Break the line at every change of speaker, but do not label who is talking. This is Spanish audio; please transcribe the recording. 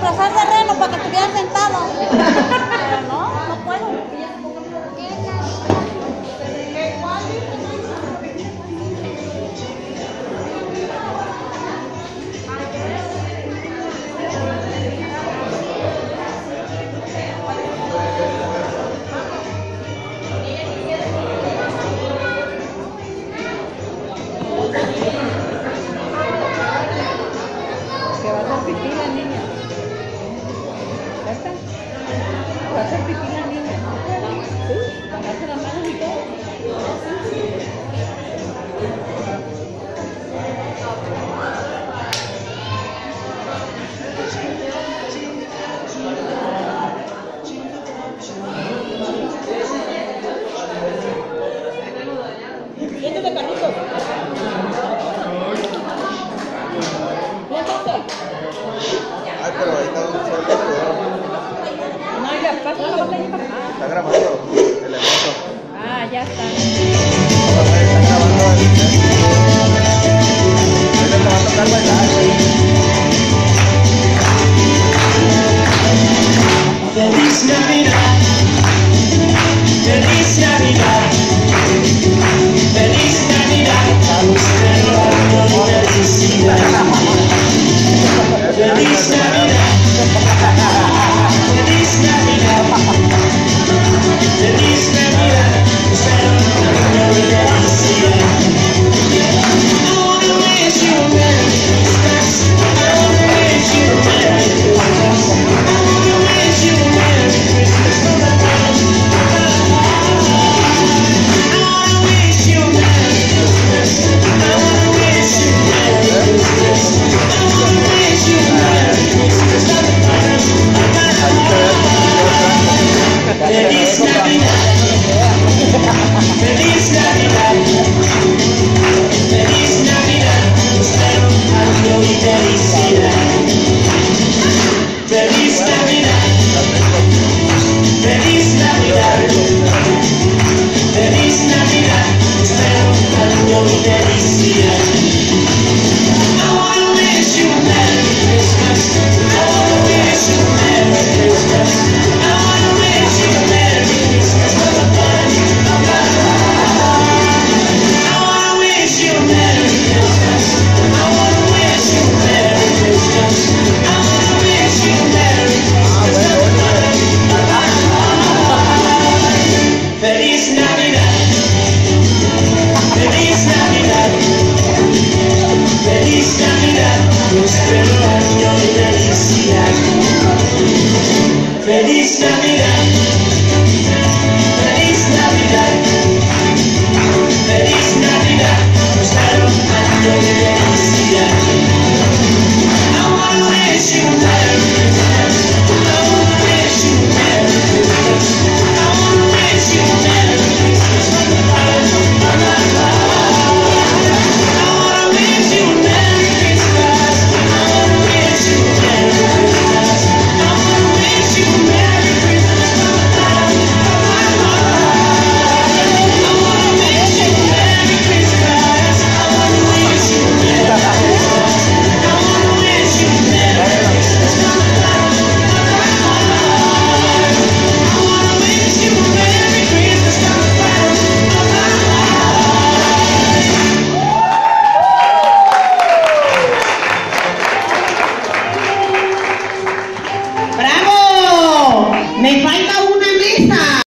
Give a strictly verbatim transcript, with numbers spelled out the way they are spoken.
disfrazar de reno para que estuviera sentado. Pero no, no puedo.
Que va a hacer pipí la niña. ¿Ya está? Va a hacer pipí la niña. ¿Sí? Bajarse las manos y todo. Siéntate, Carlitos.
Ay, pero ahí está un solo.
No, ya pasa la botella para acá.
Está grabando el evento.
Ah, ya está.
Está grabando el evento. Te va a tocar bailar.
Feliz Navidad, feliz Navidad, feliz Navidad, próspero año y felicidad. Feliz Navidad, feliz Navidad, feliz Navidad, próspero año y felicidad. I wanna wish you a Merry Christmas. I wanna wish you a Merry Christmas. I wanna wish you a Merry Christmas from the bottom of my heart. I wanna wish you a Merry Christmas. I wanna wish you a Merry Christmas. I wanna wish you a Merry Christmas from the bottom of my heart. Feliz Navidad. Feliz Navidad. Feliz Navidad. Prospero año y felicidad. Feliz Navidad. Feliz Navidad. Feliz Navidad. Prospero año y felicidad. I wanna wish you a Merry Christmas. I wanna wish you a Merry Christmas. I wanna wish you a Merry Christmas from the bottom of my heart. I wanna wish you a Merry Christmas. I wanna wish you a Merry Christmas. I wanna wish you a Merry Christmas from the bottom of my heart. Feliz Navidad. Feliz Navidad. Feliz Navidad. Próspero año y felicidad. Feliz Navidad.